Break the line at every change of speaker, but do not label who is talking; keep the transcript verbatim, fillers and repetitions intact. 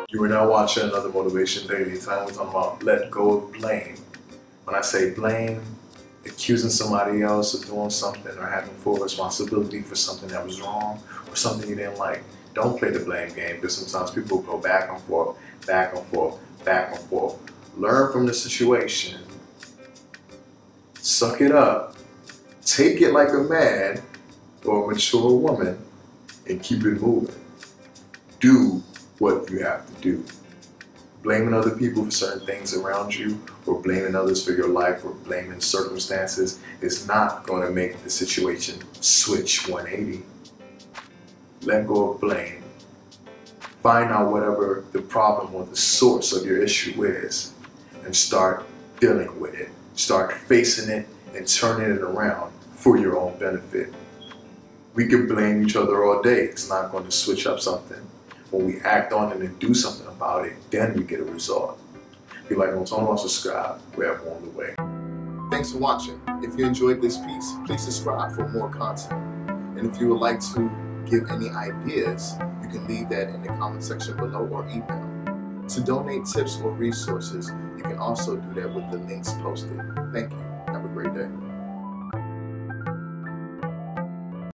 You are now watching another Motivation Daily. Tonight we're talking about let go of blame. When I say blame, accusing somebody else of doing something or having full responsibility for something that was wrong or something you didn't like. Don't play the blame game, because sometimes people go back and forth, back and forth, back and forth. Learn from the situation. Suck it up. Take it like a man or a mature woman and keep it moving. Do what you have to do. Blaming other people for certain things around you, or blaming others for your life, or blaming circumstances is not going to make the situation switch one eighty. Let go of blame. Find out whatever the problem or the source of your issue is and start dealing with it. Start facing it and turning it around for your own benefit. We can blame each other all day. It's not going to switch up something. When we act on it and do something about it, then we get a result. If you like what I'm talking about, subscribe. We're on the way. Thanks for watching. If you enjoyed this piece, please subscribe for more content. And if you would like to give any ideas, you can leave that in the comment section below or email. To donate tips or resources, you can also do that with the links posted. Thank you. Have a great day.